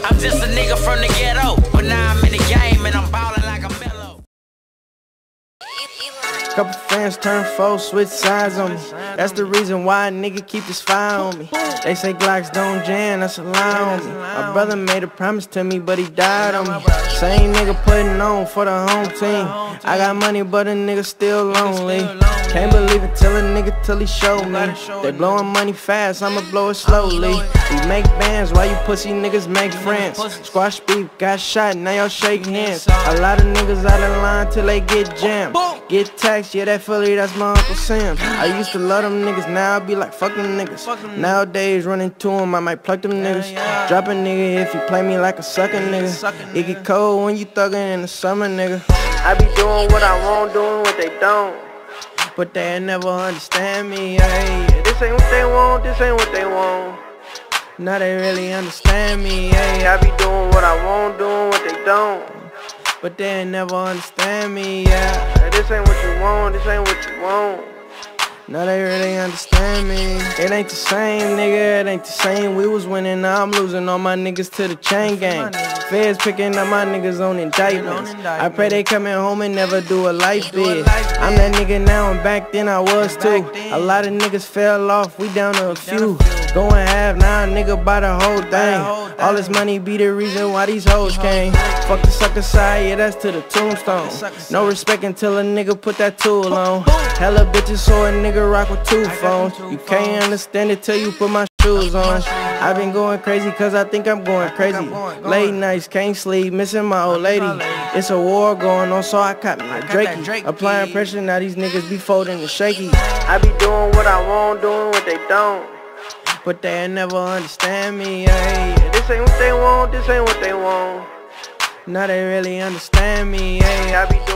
I'm just a nigga from the ghetto, but now I'm in the game and I'm ballin' like a melo. Couple friends turn foes, switch sides on me. That's the reason why a nigga keep his fire on me. They say Glocks don't jam, that's a lie on me. My brother made a promise to me, but he died on me. Same nigga putting on for the home team. I got money, but a nigga still lonely. Can't believe it till a nigga till he showed me. They blowing money fast, I'ma blow it slowly. We make bands while you pussy niggas make friends. Squash beef, got shot, now y'all shake hands. A lot of niggas out of line till they get jammed. Get taxed, yeah, that Philly, that's my Uncle Sam. I used to love them niggas, now I be like, fuck them niggas. Nowadays, running to them, I might pluck them niggas. Drop a nigga if you play me like a sucker nigga. It get cold when you thuggin' in the summer, nigga. I be doing what I want, doing what they don't. But they never understand me, hey. This ain't what they want, this ain't what they want. Now they really understand me, hey. I be doing what I want, doing what they don't. But they ain't never understand me, yeah. This ain't what you want, this ain't what you want. Now they really understand me. It ain't the same, nigga, it ain't the same. We was winning, now I'm losing all my niggas to the chain gang. Feds picking up my niggas on indictments. I pray they coming home and never do a life bid. I'm that nigga now and back then I was too. A lot of niggas fell off, we down to a few. Going half, now a nigga buy the whole thing. All this money be the reason why these hoes came. Fuck the sucker side, yeah, that's to the tombstone. No respect until a nigga put that tool on. Hella bitches so a nigga rock with 2 phones. You can't understand it till you put my shoes on. I been going crazy cause I think I'm going crazy. Late nights, can't sleep, missing my old lady. It's a war going on, so I caught me a Drakey. Applying pressure, now these niggas be folding and shaky. I be doing what I want, doing what they don't. But they never understand me, hey. This ain't what they want, this ain't what they want. Now they really understand me, hey. I be doing